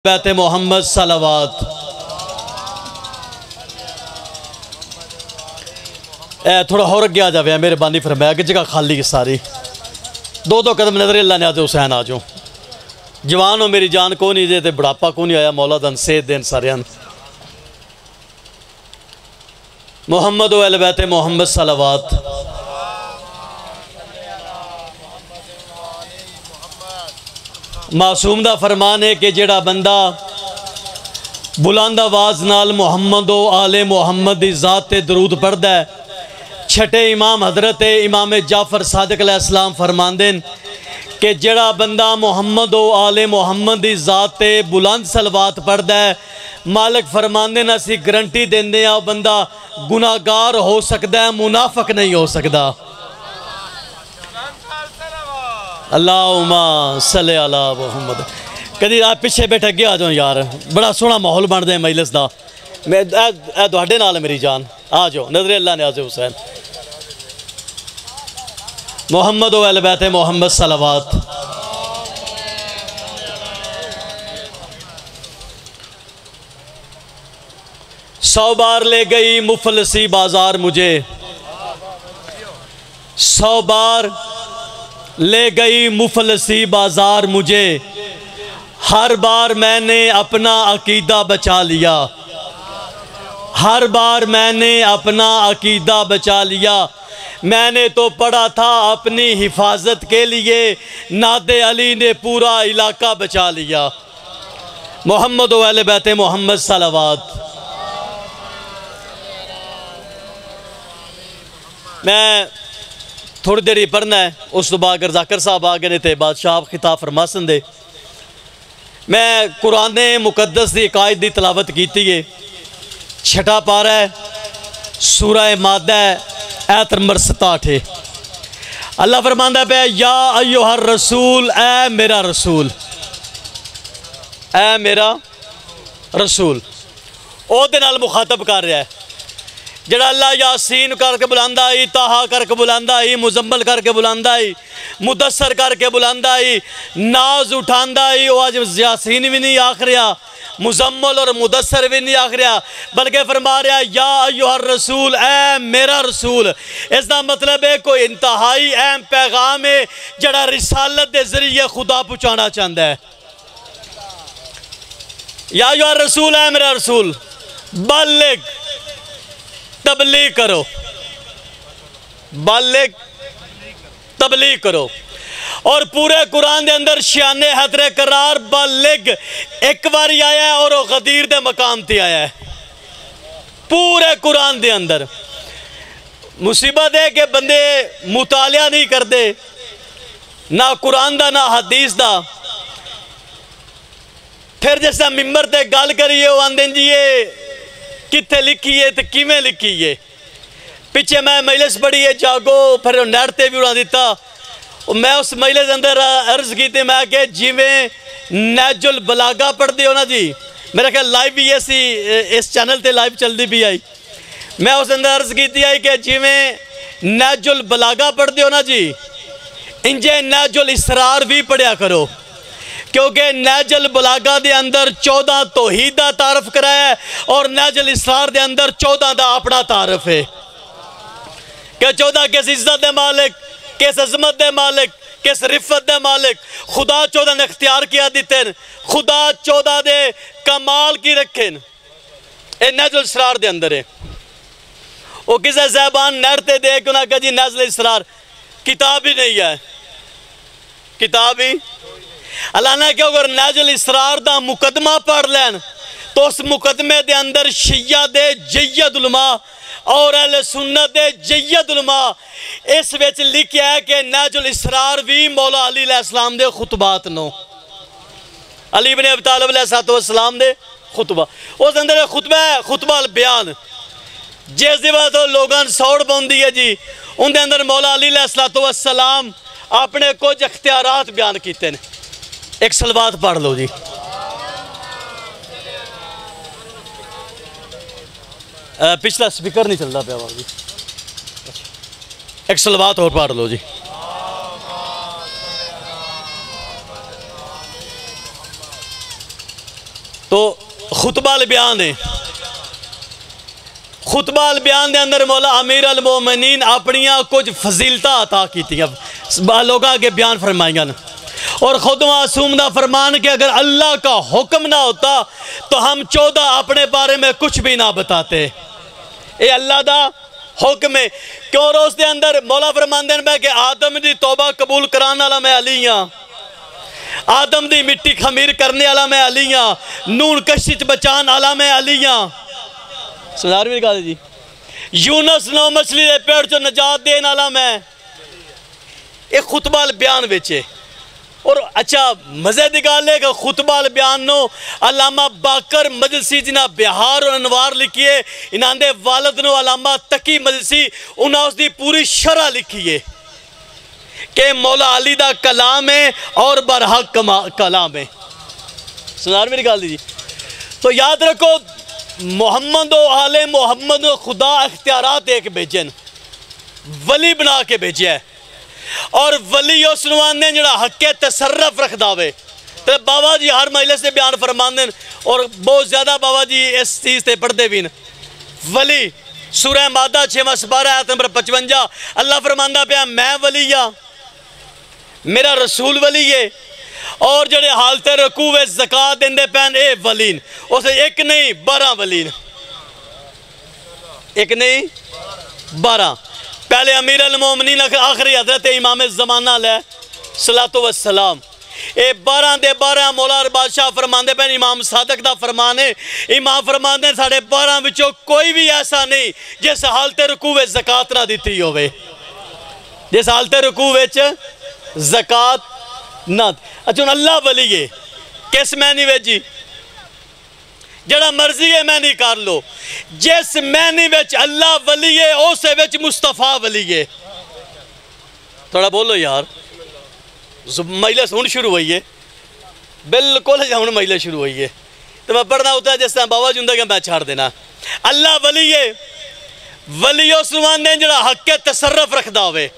بیت محمد صلوات۔ تھوڑا اور اگے آ جاوے میرے بانی فرمایا کہ جگہ خالی کی ساری دو قدم نظر اللہ نے آتے حسین آ جاؤ جوان ہو میری جان کو نہیں دے بڑھاپا کو نہیں آیا مولا دن سید دین ساریان محمد و اہل بیت محمد صلوات۔ معصوم دا فرمان ہے کہ جڑا بندہ بلند آواز نال محمد و آل محمد دی ذات تے درود پڑھدا ہے چھٹے امام حضرت امام جعفر صادق علیہ السلام فرماندے کہ جڑا بندہ محمد و آل محمد دی ذات تے بلند صلوات پڑھدا ہے مالک فرماندے نا سی گرنٹی دیندے ہیں بندہ گناہگار ہو سکتا ہے منافق نہیں ہو سکتا۔ اللہم صلی علی محمد۔ کدی آپ پیچھے بیٹھے گیا آ جاؤ یار بڑا سونا ماحول بن دے مجلس دا اے دوڑے نال میری جان آ جاؤ نظر اللہ نے آزے حسین محمد و اہل بیت محمد صلوات۔ سو بار لے گئی مفلسی بازار مجھے 100 بار لے گئی مفلسی بازار مجھے ہر بار میں نے اپنا عقیدہ بچا لیا ہر بار میں نے اپنا عقیدہ بچا لیا میں نے تو پڑھا تھا اپنی حفاظت کے لیے نعت علی نے پورا علاقہ بچا لیا۔ محمد و اہل بیت محمد صلوات۔ میں تھوڑی دیر ہی پڑھنا ہے اس تو بعد اگر ذاکر صاحب آگے نہیں تھے بادشاہ آپ خطاب فرماسن دے میں قرآن مقدس دی عقائد دی تلاوت کیتی ہے چھٹا پارہ ہے سورہ مادہ ہے آیت نمبر 67 اللہ فرماندہ پہ یا ایوہ الرسول اے میرا رسول اے میرا رسول او دے نال مخاطب کر رہا ہے جڑا اللہ یاسین کر کے بلاندا ہی طہا کر کے بلاندا ہی مزمل کر کے بلاندا ہی مدثر کر کے بلاندا ہی ناز اٹھاندا ہی وہ آج یاسین بھی نہیں آکھ رہا مزمل اور مدثر بھی نہیں آکھ رہا بلکہ فرما رہا یا ایوہ الرسول اے میرا رسول اس دا مطلب ہے کوئی انتہائی اہم پیغام ہے جڑا رسالت دے ذریعے خدا پہنچانا چاہتا ہے۔ یا ایوہ الرسول اے میرا رسول بلغ تبلیغ کرو بلغ تبلیغ کرو اور پورے قرآن دے اندر شان حضر قرار بلغ ایک باری آیا ہے اور وہ غدیر دے مقام تے آیا ہے پورے قرآن دے اندر۔ مصیبت ہے کہ بندے مطالعہ نہیں کرتے نہ قرآن دا نہ حدیث دا پھر جیسا ممبر تے گال کریے وہ آندین جی یہ کتھے لکھیے تو کیویں لکھیے پیچھے میں مجلس پڑھی ہے جاگو پھر نیڑتے بھی اڑا دیتا میں اس مجلس اندر عرض کی تھی میں کہ جی میں نیج البلاغہ پڑھ دی ہو نا جی میرا کہ لائیو بھی ایسی اس چینل تے لائیو چل دی بھی آئی میں اس اندر عرض کی تھی کہ جی میں نیج البلاغہ پڑھ دی ہو نا جی انجھے نیج الاسرار بھی پڑھیا کرو کیونکہ نیج البلاغہ دے اندر 14 توحید دا تعارف کرایا ہے اور نیج الاسرار دے اندر 14 دا اپنا تعارف ہے کہ 14 کس عزت دے مالک کس عظمت دے مالک کس رفت دے مالک خدا 14 نے اختیار کیا دیتے ہیں خدا 14 دے کمال کی رکھیں اے نیج الاسرار دے اندر ہے وہ کسے زیبان نیرتے دے کہ انہاں کہ جی نیج الاسرار کتاب ہی نہیں ہے کتاب ہی اللہ نے کہ اگر نیج الاسرار دا مقدمہ پڑھ لین تو اس مقدمے دے اندر شیعہ دے جید علماء اور اہل سنت دے جید علماء اس ویچ لکھیا ہے کہ نیج الاسرار بھی مولا علی علیہ السلام دے خطبات نو علی بن ابی طالب علیہ السلام دے خطبہ اس اندر خطبہ البیان جیس دی بات لوگاں سوڑ بوندی ہے جی ان دے اندر مولا علی علیہ السلام اپنے کچھ اختیارات بیان کیتے ہیں ایک صلوات پڑھ لو جی پچھلا سپیکر نہیں چل رہا پہ آواز جی ایک صلوات اور پڑھ لو جی تو خطبہ البیان ہے، خطبہ البیان دے اندر مولا امیر المومنین اپنیاں کچھ فضیلتہ عطا کی تھی، لوگاں کے بیان فرمائیں گا، اور خود معصوم دا فرمان کہ اگر اللہ کا حکم نہ ہوتا تو ہم 14 اپنے بارے میں کچھ بھی نہ بتاتے۔ اے اللہ دا حکم ہے، کیوں روز دے اندر مولا فرمان دین میں کہ آدم دی توبہ قبول کرانا والا میں علی ہاں، آدم دی مٹی خمیر کرنے والا میں علی ہاں، نون کشتی چ بچان والا میں علی ہاں۔ سنار بھی کہا جی، یونس نو مچھلی دے پیڑ چو نجات دین والا میں۔ ایک خطبہ البیان وچے، اور اچھا مزے دی گل ہے کہ خطبہ البیان نو علامہ باقر مجلسی جنہ بہار اور انوار لکھیے، انہاں دے والد نو علامہ تقی مجلسی، انہاں اس دی پوری شرح لکھیے کہ مولا علی دا کلام ہے اور برحق کلام ہے۔ سنار میری گل دی، تو یاد رکھو محمد و آل محمد و خدا اختیارات ایک بھیجن، ولی بنا کے بھیجے ہے، اور ولی اس نوانے جڑا حق تصرف رکھ داوے۔ تو بابا جی ہر مجلس سے بیان فرمان دیں، اور بہت زیادہ بابا جی اس چیز تے پڑھ دے بھی، ولی سورہ مادہ 6 سپارہ آیت نمبر 55 اللہ فرماندہ پیا میں ولی ہاں، میرا رسول ولی ہے، اور جڑے حالت رکوع زکاة دیندے پین اے ولین، اسے ایک نہیں 12 ولین، ایک نہیں 12۔ پہلے امیر المومنین آخری حضرت امام زمانہ علیہ الصلوۃ والسلام، اے 12 دے 12 مولا بادشاہ فرماندے پین، امام صادق دا فرمان ہے، امام فرماندے ساڑھے 12 بچوں کوئی بھی ایسا نہیں جس حالت رکوع زکاة نہ دیتی ہوئے، جس حالت رکوع زکاة نہ۔ اچھا اللہ ولی ہے کس میں نہیں ویجی، جڑا مرضی ہے میں نہیں کر لو، جس میں نہیں ویچ اللہ ولی ہے اسے ویچ مصطفیٰ ولی ہے۔ تھوڑا بولو یار، مجلس ہون شروع ہوئی ہے، بالکل ہون مجلس شروع ہوئی ہے، تو میں پڑھنا ہوتا ہے جس طرح بابا جندہ کہ میں چھاڑ دینا۔ اللہ ولی ہے، ولی اس نوان دیں جڑا حق تصرف رکھ دا ہوئے،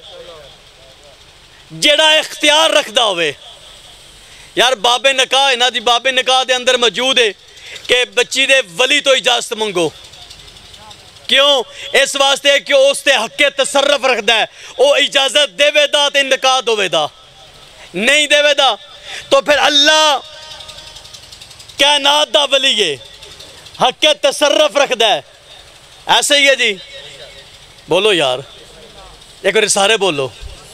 جڑا اختیار رکھ دا ہوئے۔ یار باب نکاح ہے نا جی، باب نکاح دے اندر موجود ہے کہ بچی دے ولی تو اجازت منگو، کیوں؟ اس واسطے کہ اس تے حق تصرف رکھ دا ہے، وہ اجازت دے وے دا تے نکاح دو وے دا، نہیں دے وے دا تو پھر اللہ کائنات دا ولی ہے، حق تصرف رکھ دا ہے۔ ایسے ہی ہے جی، بولو یار ایک اور سارے بولو،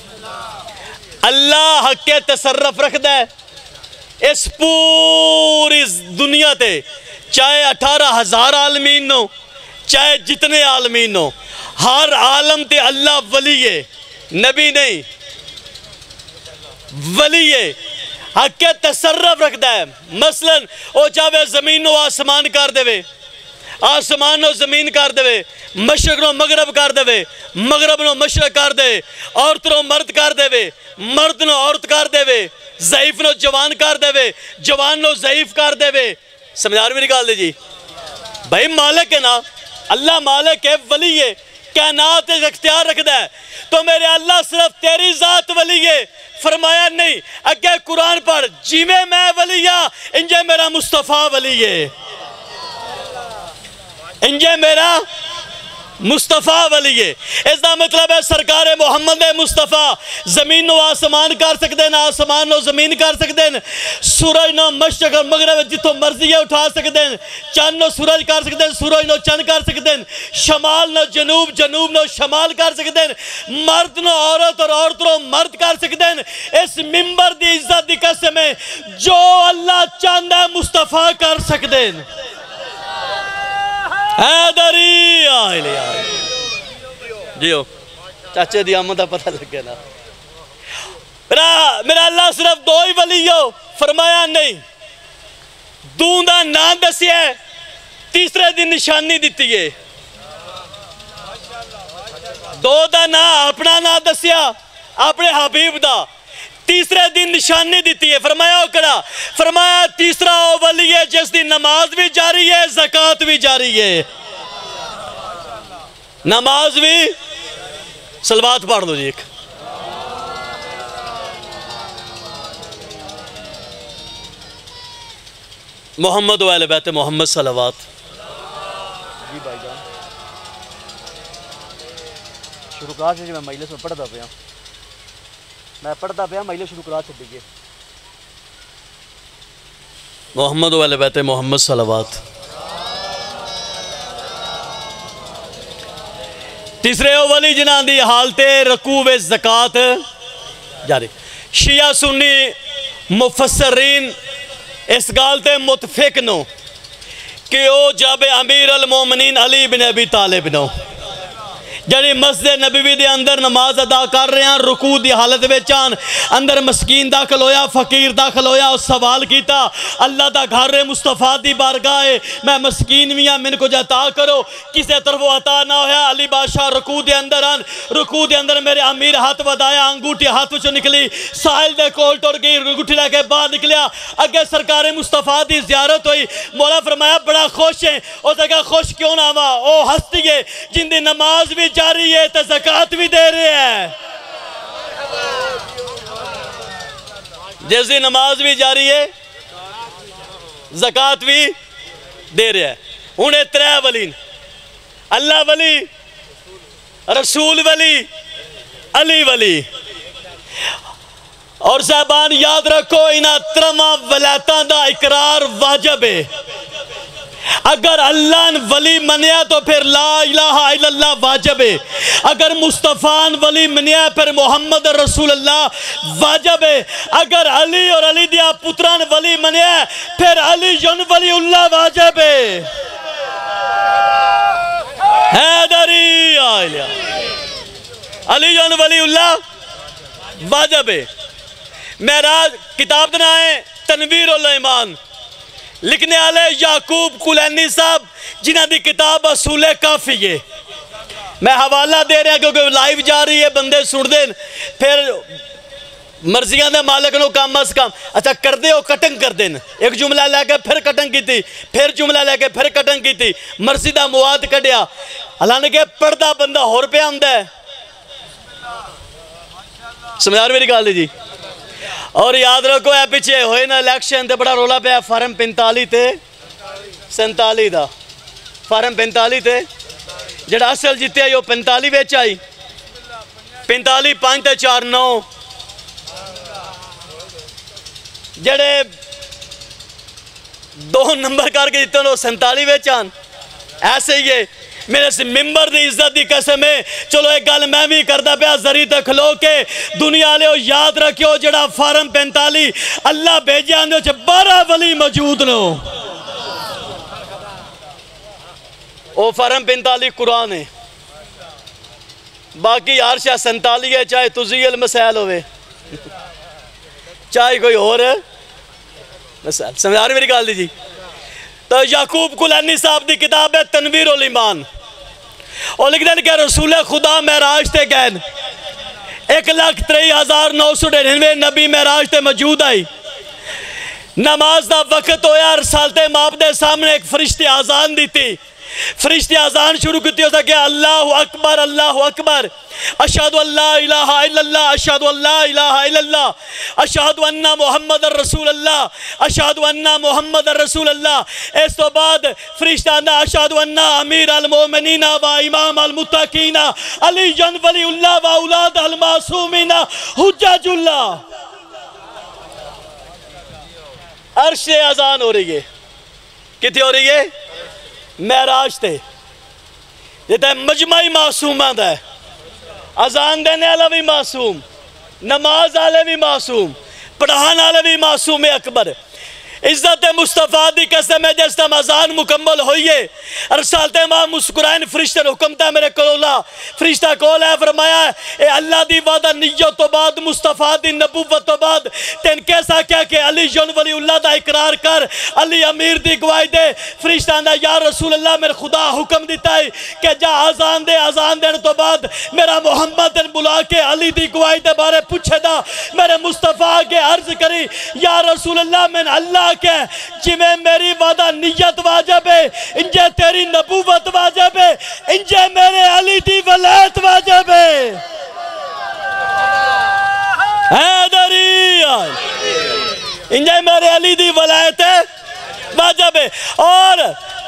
اللہ حق تصرف رکھ دا ہے اس پوری دنیا تے، چاہے 18,000 عالمین ہو، چاہے جتنے عالمین ہو، ہر عالم تے اللہ ولی ہے، نبی نہیں، ولی ہے، حق تصرف رکھتا ہے۔ مثلا او چاہے زمین و آسمان کر دے، آسمان و زمین کر دے، مشرق نو مغرب کر دے، مغرب نو مشرق کر دے، عورت نو مرد کر دے، مرد نو عورت کر دے، ضعیف نو جوان کر دے، جوان نو ضعیف کر دے۔ سمجھار بھی نکال دے جی، بھائی مالک ہے نا، اللہ مالک ہے، ولی ہے، کائنات اختیار رکھتا ہے، تو میرے اللہ صرف تیری ذات ولی ہے؟ فرمایا نہیں، اگے قرآن پڑھ، جی میں ولی ہاں انجے میرا مصطفیٰ ولی ہے، انجے میرا مصطفیٰ ولی ہے۔ اس دا مطلب ہے سرکار محمد مصطفیٰ زمین نو آسمان کر سکتے ہیں، آسمان نو زمین کر سکتے ہیں، سورج نو مشرق اور مغرب جتوں مرضی ہے اٹھا سکتے ہیں، چند نو سورج کر سکتے ہیں، سورج نو چند کر سکتے ہیں، شمال نو جنوب، جنوب نو شمال کر سکتے ہیں، مرد نو عورت اور عورت نو مرد کر سکتے ہیں۔ اس ممبر دی عزت دی قسم ہے جو اللہ چاہتا ہے مصطفیٰ کر سکتے ہیں۔ حیدری آئے جیو چاچے دی آمدہ پتہ لگے نا، میرا اللہ صرف دو ہی ولی ہو؟ فرمایا نہیں، دوں دا نام دسی ہے، تیسرے دن نشانی دیتی ہے، دو دا نام اپنا نام دسیا اپنے حبیب دا، تیسرے دن نشانی دیتی ہے، فرمایا اکڑا، فرمایا تیسرا وہ ولی ہے جس دی نماز بھی جاری ہے، زکاة بھی جاری ہے، نماز بھی، صلوات پڑھ دو جی ایک، محمد و اہل بیت محمد صلوات. جی بھائی جان شروع کرا سے میں مجلس میں پڑھتا پیا مجلس شروع کرا چھڈی گئے. محمد و اہل بیت محمد صلوات. تیسرے اولی جنہاں دی حالت رکوع و زکات جاری. شیعہ سنی مفسرین اس گالتے متفق نو کہ او جب امیر المومنین علی بن ابی طالب نو جڑی مسجد نبوی دے اندر نماز ادا کر رہے ہیں رکوع دی حالت بیچان اندر مسکین داخل ہویا فقیر داخل ہویا اور سوال کیتا اللہ دا گھر مصطفیٰ دی بارگاہ میں مسکین میاں من کو جاتا کرو کسے طرف عطا نہ ہویا. علی بادشاہ رکوع دے اندر میرے امیر ہاتھ ودایا انگوٹھی ہاتھ وچ نکلی ساحل دے کول ٹر گئی انگوٹھی لے کے باہر نکلیا اگے سرکار مصطفیٰ دی زیارت ہوئی. مولا فرمایا بڑا خوش ہیں او جگہ خوش کیوں نہ ہوا او ہستی ہے جن دی نماز بھی جاری ہے تو زکاة بھی دے رہے ہیں جیسی نماز بھی جاری ہے زکاة بھی دے رہے ہیں. انہیں ترے ولین اللہ ولی رسول ولی علی ولی اور صاحبان یاد رکھو انہاں ترما ولایتاں دا اقرار واجب ہے. اگر اللہ ولی منیا تو پھر لا الہ الا اللہ واجب ہے. اگر مصطفیٰ ولی منیا پھر محمد رسول اللہ واجب ہے. اگر علی اور علی دیا پتران ولی منیا پھر علی جن ولی اللہ واجب ہے. حیدری آئلہ علی جن ولی اللہ واجب ہے. معراج کتاب دنا ہے تنویر الایمان لکھنے والے یعقوب کلینی صاحب جنہاں دی کتاب اصول کافی ہے. میں حوالہ دے رہا کیونکہ لائیو جا رہی ہے بندے سن دیں پھر مرضیاں دے مالک نو کام از کام اچھا کر دے ہو کٹنگ کر دیں ایک جملہ لے کے پھر کٹنگ کی تھی پھر جملہ لے کے پھر کٹنگ کی تھی مرضی دا مواد کٹیا اللہ نے کہ پردہ بندہ ہور پہ آمدہ ہے. سمجھار میری گال دی جی. اور یاد رکھو ہے پیچھے ہوئے نا الیکشن تے بڑا رولا پہ ہے فارم 45 تے 47 دا فارم 45 تے جڑا اصل جیتے ہیں یہ 45 بیچ آئی 45 5 تے 4 9 جڑے 2 نمبر کر کے جیتے ہیں 47 بیچ آن ایسے ہی ہے. میرے سے ممبر دی عزت دی قسم ہے چلو ایک گل میں بھی کردہ پیا ذریع تے کھلو کے دنیا لے یاد رکھو جڑا فارم 45 اللہ بھیجے آندے چھے 12 ولی موجود نو او فارم 45 قرآن ہے باقی ہر شاہ 47 ہے چاہے تزیع المسائل ہوئے چاہے کوئی اور مسائل سمجھا رہے میری گال دی جی. تو یعقوب کلینی صاحب دی کتاب ہے تنویر الایمان اور لکھ دیں کہ رسول خدا معراج تے گئن 1,03,999 نبی معراج تے موجود آئی. نماز دا وقت ہویا رسالت ماب دے سامنے ایک فرشتے آزان دی تھی فرشتے آزان شروع کرتی ہو سکے اللہ اکبر اشہدو اللہ الہ الا اللہ اشہدو اللہ الہ الا اللہ اشہدو انہ محمد رسول اللہ اشہدو انہ محمد رسول اللہ. اس تو بعد فرشتہ اندہ اشہدو انہ امیر المومنین و امام المتقین علی جن ولی اللہ و اولاد المعصومین حجج اللہ. عرش سے اذان ہو رہی ہے کتنی ہو رہی ہے معراج تے یہ تے مجمعی معصومہ دا ہے اذان دینے والا بھی معصوم نماز والے بھی معصوم پڑھان والے بھی معصوم اکبر. عزت مصطفیٰ دی قسم ہے جس تم اذان مکمل ہوئیے رسالت امام مسکرائن فرشتہ نے حکم تا میرے کلولہ فرشتہ کول ہے فرمایا اے اللہ دی وعدہ نیت تو بعد مصطفیٰ دی نبوت تو بعد تین کیسا کیا کہ علی جن ولی اللہ دا اقرار کر علی امیر دی گواہی دے. فرشتہ اندہ یا رسول اللہ میرے خدا حکم دیتا ہے کہ جا آزان دے تو بعد میرا محمد بلا کے علی دی گواہی دے بارے پوچھے دا میرے مصطفیٰ کے عرض کری یا رسول اللہ میں اللہ کہ جی میں میری وعدہ نیت واجب ہے انجھے تیری نبوت واجب ہے انجھے میرے علی دی ولایت واجب ہے. حیدری انجھے میرے علی دی ولایت واجب اور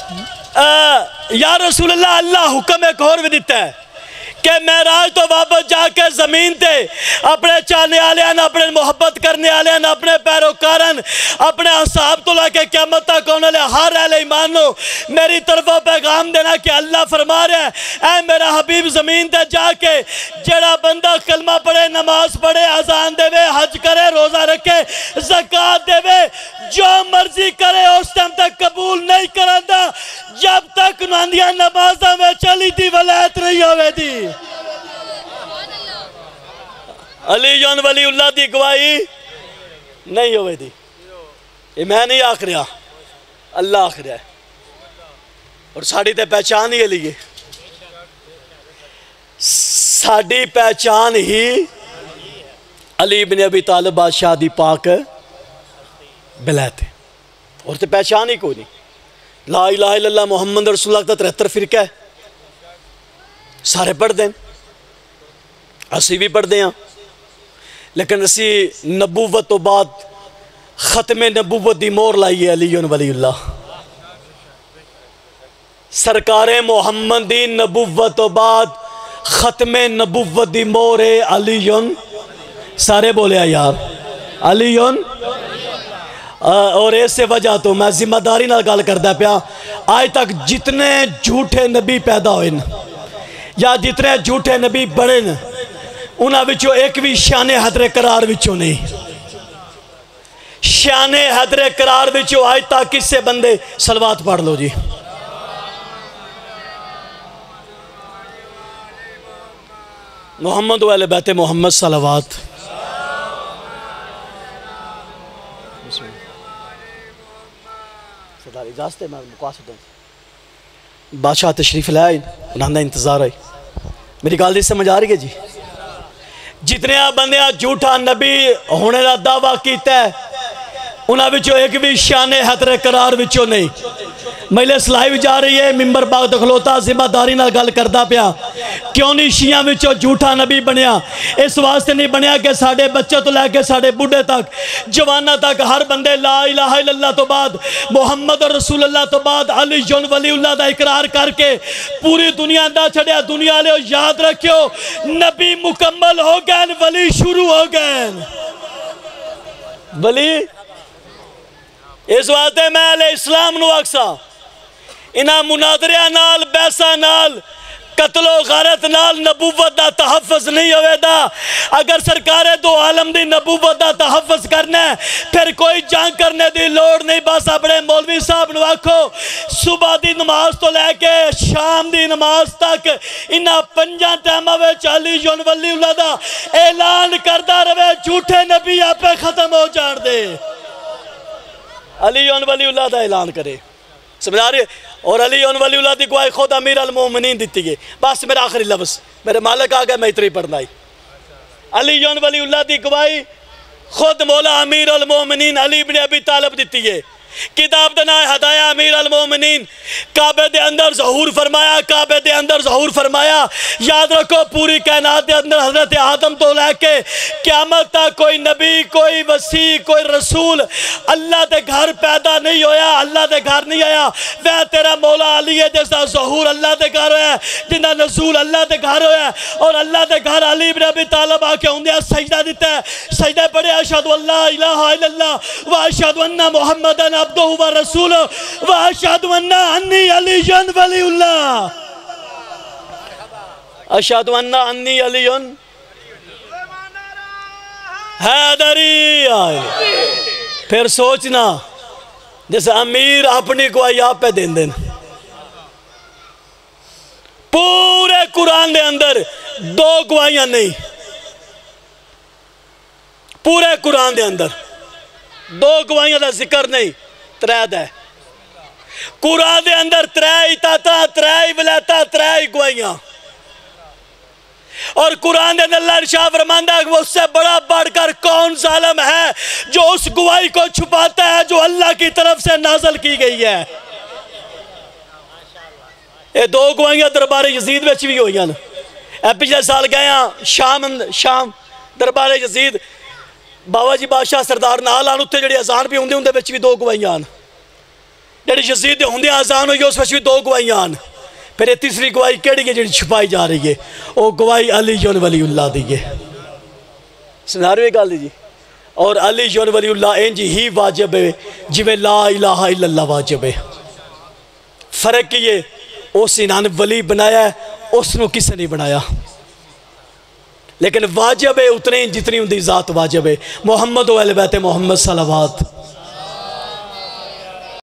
یا رسول اللہ اللہ حکم ایک اور بھی دیتا ہے کہ معراج تو واپس جا کے زمین تے اپنے چاہنے آلیاں اپنے محبت کرنے آلیاں اپنے پیروکارن اپنے اصحاب تو لے کے قیامت تک ہونے لے ہر اہل ایمان نو میری طرفوں پیغام دینا کہ اللہ فرما رہا ہے اے میرا حبیب زمین تے جا کے جڑا بندہ کلمہ پڑھے نماز پڑھے اذان دے وے حج کرے روزہ رکھے زکاة دے وے جو مرضی کرے اس ٹائم تک قبول نہیں کرندا جب تک ناندیاں نمازاں میں چلی دی ولایت نہیں ہوئے دی علی جان ولی اللہ دی گواہی نہیں ہوئے دی یہ میں نہیں آکھ رہا اللہ آکھ رہا ہے اور ساڑھی تے پہچان ہی علی ہے ساڑھی پہچان ہی علی بن ابی طالب بادشاہ دی پاک بلائے اور تے پہچان ہی کوئی نہیں لا الہ الا اللہ محمد رسول اللہ کا 73 فرقہ ہے سارے پڑھ دیں اسی بھی پڑھ دیں لیکن اسی نبوت تو بعد ختم نبوت دی مور لائیے علی ولی اللہ سرکار محمد دی نبوت تو بعد ختم نبوت دی مور علی سارے بولے یار علی اور ایسے وجہ تو میں ذمہ داری نہ گال کردہ پیا آج تک جتنے جھوٹے نبی پیدا ہوئے یا جتنے جھوٹے نبی بڑے انہاں وچوں ایک بھی شان حضر قرار وچوں نہیں شان حضر قرار وچوں آج تک کس سے بندے صلوات پڑھ لو جی محمد و اہل بیت محمد صلوات صدار اجازت ہے میں مقاصد ہوں بادشاہ تشریف لائے انہاں دا انتظار ہے میری گال دی سمجھ آ رہی ہے جی جتنے بندے جھوٹا نبی ہونے دا دعویٰ کیتا ہے انہاں وچوں ایک بھی شان حضر قرار وچوں نہیں مجلس لائیو جا رہی ہے ممبر باغ دکھلوتا ذمہ داری نہ گل کردا پیا کیوں نہیں شیعہ وچوں جھوٹا نبی بنیا اس واسطے نہیں بنیا کہ ساڑھے بچے تو لے کے ساڑھے بوڑھے تک جوانہ تک ہر بندے لا الہ الا اللہ تو بعد محمد رسول اللہ تو بعد علی ولی اللہ دا اقرار کر کے پوری دنیا دا چھڑیا دنیا لے یاد رکھو نبی مکمل ہو گئے ولی شروع ہو گئے ولی اس واسطے میں علیہ السلام نو اکسا انہاں مناظرہ نال بیسا نال قتل و غارت نال نبوت دا تحفظ نہیں ہوئے دا اگر سرکار دو عالم دی نبوت دا تحفظ کرنا ہے پھر کوئی جنگ کرنے دی لوڑ نہیں بس اپنے مولوی صاحب نو آکھو صبح دی نماز تو لے کے شام دی نماز تک انہاں پنجاں ٹائمہ وچ علی ولی اللہ دا اعلان کردہ رہے جھوٹے نبی آپ پہ ختم ہو جان دے علی ولی اللہ دا اعلان کرے سمجھ آ رہی ہے اور علی ولی اللہ دی گواہی خود امیر المومنین دیتی ہے بس میرا آخری لفظ میرے مالک آگئے میں اتری پڑھنا ہی علی ولی اللہ دی گواہی خود مولا امیر المومنین علی بن ابی طالب دیتی ہے کتاب دنا ہدایہ امیر المومنین کعبے دے اندر ظہور فرمایا کعبے دے اندر ظہور فرمایا یاد رکھو پوری کائنات دے اندر حضرت آدم تو لے کے قیامت تک کوئی نبی کوئی وسیع کوئی رسول اللہ دے گھر پیدا نہیں ہویا اللہ دے گھر نہیں آیا وہ تیرا مولا علی ہے جیسا ظہور اللہ دے گھر ہویا جنہ نزول اللہ دے گھر ہویا اور اللہ دے گھر علی بن ابی طالب آکے ہوندیا سجدہ دیتا ہے سجدہ پڑھے اشہدو اللہ الہ الا اللہ و اشہدو انہ محمدن عبدہ و رسول و اشہدو انہ انی علی ولی اللہ اشہدو انہ انی علی حیدری آئے پھر سوچنا جیسے امیر اپنی گواہی آپ پہ دین پورے قرآن دے اندر دو گواہیاں نہیں پورے قرآن دے اندر دو گواہیاں دا ذکر نہیں ترائد ہے قرآن دے اندر ترائی اطاعتاں ترائی ولایتاں ترائی گواہیاں اور قرآن دے اندر اللہ ارشاد فرماتا ہے کہ وہ اس سے بڑا بڑھ کر کون ظالم ہے جو اس گواہی کو چھپاتا ہے جو اللہ کی طرف سے نازل کی گئی ہے یہ دو گواہیاں دربار یزید وچ بھی ہوئی ہیں پچھلے سال گئے ہیں شام دربار یزید بابا جی بادشاہ سردار نال آن اتھے جڑی اذان بھی ہوندے وچ بھی دو گواہیاں جڑی یزید دے ہوندے آزان ہوئی اس وچ بھی 2 گواہیاں آن پھر یہ تیسری گواہی کیڑی ہے جڑی چھپائی جا رہی ہے وہ گواہی علی ولی اللہ دی ہے سنا رہے گل جی اور علی ولی اللہ انج ہی واجب ہے جویں لا الہ الا اللہ واجب ہے فرق یہ اس انہوں نے ولی بنایا ہے اس نے کسی نہیں بنایا لیکن واجب ہے اتنے جتنی ان دی ذات واجب ہے محمد و اہل بیت محمد صلوات